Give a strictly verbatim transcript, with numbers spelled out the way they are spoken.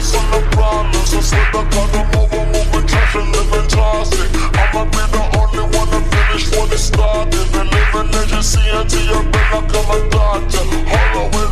stress and the problems. I swear to God I'm over moving trash and living toxic. I'ma be the only one to finish what it started. And living legacy until you're been like I'm a doctor. Hold on,